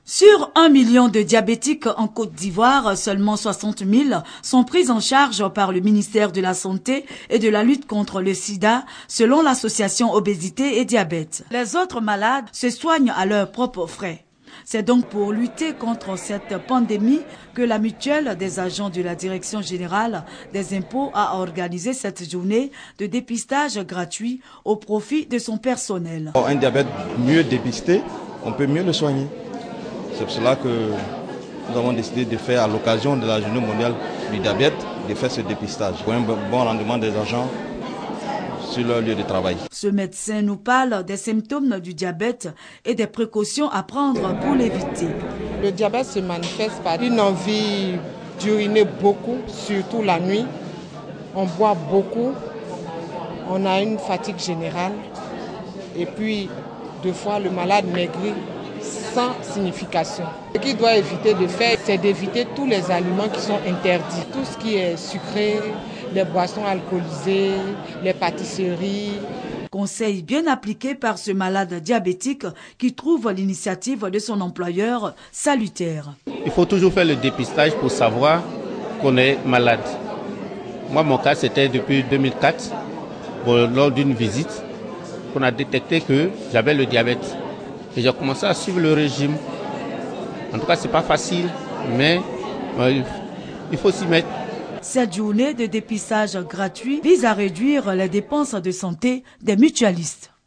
Sur 1 million de diabétiques en Côte d'Ivoire, seulement 60 000 sont pris en charge par le ministère de la Santé et de la lutte contre le sida, selon l'association Obésité et Diabète. Les autres malades se soignent à leurs propres frais. C'est donc pour lutter contre cette pandémie que la mutuelle des agents de la Direction générale des impôts a organisé cette journée de dépistage gratuit au profit de son personnel. Un diabète mieux dépisté, on peut mieux le soigner. C'est pour cela que nous avons décidé de faire, à l'occasion de la journée mondiale du diabète, de faire ce dépistage pour un bon rendement des agents sur leur lieu de travail. Ce médecin nous parle des symptômes du diabète et des précautions à prendre pour l'éviter. Le diabète se manifeste par une envie d'uriner beaucoup, surtout la nuit. On boit beaucoup, on a une fatigue générale et puis deux fois le malade maigrit sans signification. Ce qu'il doit éviter de faire, c'est d'éviter tous les aliments qui sont interdits. Tout ce qui est sucré, les boissons alcoolisées, les pâtisseries. Conseil bien appliqué par ce malade diabétique qui trouve l'initiative de son employeur salutaire. Il faut toujours faire le dépistage pour savoir qu'on est malade. Moi, mon cas, c'était depuis 2004, lors d'une visite, qu'on a détecté que j'avais le diabète. Et j'ai commencé à suivre le régime. En tout cas, ce n'est pas facile, mais il faut s'y mettre. Cette journée de dépistage gratuit vise à réduire les dépenses de santé des mutualistes.